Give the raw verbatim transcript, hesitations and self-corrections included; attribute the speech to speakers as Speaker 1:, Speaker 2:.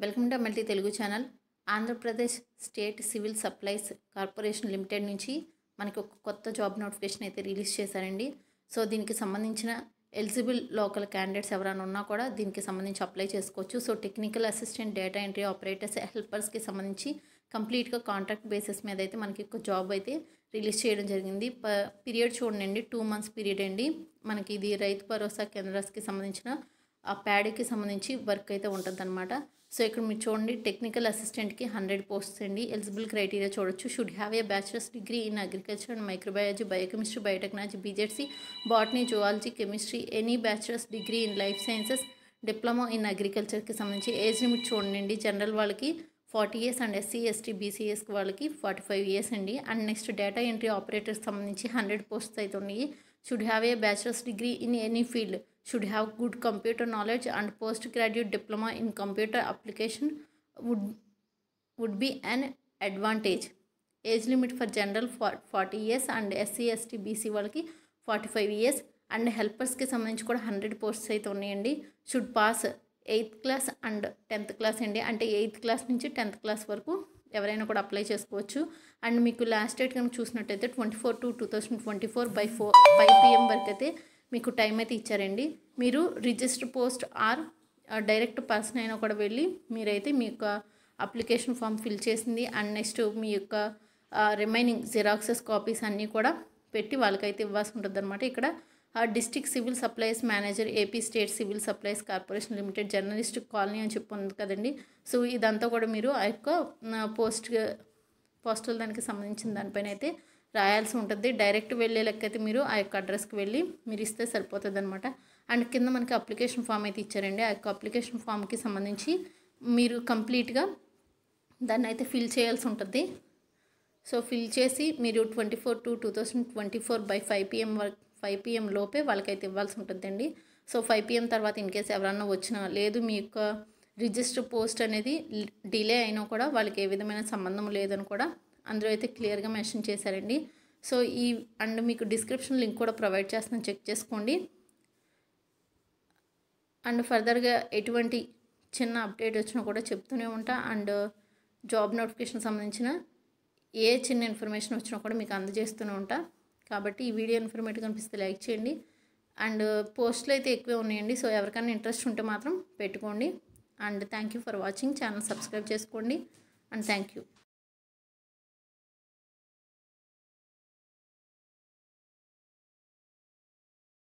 Speaker 1: Welcome to multi Telugu channel. Andhra Pradesh state civil supplies corporation limited నుంచి మనకి ఒక కొత్త జాబ్ నోటిఫికేషన్ అయితే రిలీజ్ చేశారండి. సో దీనికి సంబంధించిన ఎలిజిబుల్ లోకల్ క్యాండిడేట్స్ ఎవరైనా ఉన్నా కూడా దీనికి సంబంధించి అప్లై చేసుకోవచ్చు. So technical assistant, data entry operators, హెల్పర్స్కి సంబంధించి కంప్లీట్గా కాంట్రాక్ట్ బేసిస్ మీద అయితే మనకి ఒక జాబ్ అయితే రిలీజ్ చేయడం జరిగింది. ప పీరియడ్ చూడండి, టూ మంత్స్ పీరియడ్ అండి. మనకి ఇది రైతు భరోసా కేంద్రాలకి సంబంధించిన ఆ ప్యాడీకి సంబంధించి వర్క్ అయితే ఉంటుంది అనమాట. సో ఇక్కడ మీరు చూడండి, టెక్నికల్ అసిస్టెంట్కి హండ్రెడ్ పోస్ట్స్ అండి. ఎలిజిబుల్ క్రైటీరియా చూడొచ్చు. Should have a bachelor's degree in agriculture and microbiology, biochemistry, biotechnology, BZC, botany, zoology, chemistry, any bachelor's degree in life sciences, diploma in అగ్రికల్చర్కి సంబంధించి ఏజ్ లిమిట్ చూడండి. General వాళ్ళకి forty years and SC ST BCs వాళ్ళకి forty five years అండి. And next data entry operators సంబంధించి hundred posts అయితే ఉన్నాయి. Should have a bachelor's degree in any field, should have good computer knowledge and postgraduate diploma in computer application would would be an advantage. Age limit for general for forty years and S C S T B C వాళ్ళకి forty five years. And హెల్పర్స్కి సంబంధించి కూడా hundred posts అయితే ఉన్నాయండి. Should pass eighth class and tenth class అండి. అంటే eighth class నుంచి tenth class వరకు ఎవరైనా కూడా అప్లై చేసుకోవచ్చు. అండ్ మీకు లాస్ట్ డేట్ కనుక చూసినట్టయితే twenty four to two thousand twenty four by four five PM వరకు అయితే మీకు టైం అయితే ఇచ్చారండి. మీరు register post or direct person అయినా కూడా వెళ్ళి మీరైతే మీ యొక్క అప్లికేషన్ ఫామ్ ఫిల్ చేసింది అండ్ నెక్స్ట్ మీ యొక్క రిమైనింగ్ జిరాక్సెస్ కాపీస్ అన్నీ కూడా పెట్టి వాళ్ళకైతే ఇవ్వాల్సి ఉంటుంది అనమాట. ఇక్కడ district civil supplies manager, AP state civil supplies corporation limited, journalist colony అని చెప్పుకుంది కదండి. సో ఇదంతా కూడా మీరు ఆ యొక్క పోస్ట్ పోస్టల్ దానికి సంబంధించిన దానిపైన అయితే రాయాల్సి ఉంటుంది. డైరెక్ట్ వెళ్ళే లెక్కైతే మీరు ఆ యొక్క అడ్రస్కి వెళ్ళి మీరు ఇస్తే సరిపోతుంది అనమాట. అండ్ కింద మనకి అప్లికేషన్ ఫామ్ అయితే ఇచ్చారండి. ఆ యొక్క అప్లికేషన్ ఫామ్కి సంబంధించి మీరు కంప్లీట్గా దాన్ని అయితే ఫిల్ చేయాల్సి ఉంటుంది. సో ఫిల్ చేసి మీరు twenty four to two thousand twenty four by five PM వరకు ఫైవ్ పిఎం లోపే వాళ్ళకైతే ఇవ్వాల్సి ఉంటుందండి. సో ఫైవ్ పిఎం తర్వాత ఇన్ కేసు ఎవరన్నా వచ్చినా లేదు మీ యొక్క రిజిస్టర్ పోస్ట్ అనేది డిలే అయినా కూడా వాళ్ళకి ఏ విధమైన సంబంధం లేదని కూడా అందులో అయితే క్లియర్గా మెన్షన్ చేశారండి. సో ఈ అండ్ మీకు డిస్క్రిప్షన్ లింక్ కూడా ప్రొవైడ్ చేస్తున్నాను, చెక్ చేసుకోండి. అండ్ ఫర్దర్గా ఎటువంటి చిన్న అప్డేట్ వచ్చినా కూడా చెప్తూనే ఉంటా. అండ్ జాబ్ నోటిఫికేషన్ సంబంధించిన ఏ చిన్న ఇన్ఫర్మేషన్ వచ్చినా కూడా మీకు అందజేస్తూనే ఉంటా. కాబట్టి ఈ వీడియో ఇన్ఫర్మేటివ్ కనిపిస్తే లైక్ చేయండి. అండ్ పోస్టులు అయితే ఎక్కువే ఉన్నాయండి. సో ఎవరికైనా ఇంట్రెస్ట్ ఉంటే మాత్రం పెట్టుకోండి. And thank you for watching. Channel subscribe చేసుకోండి. And thank you.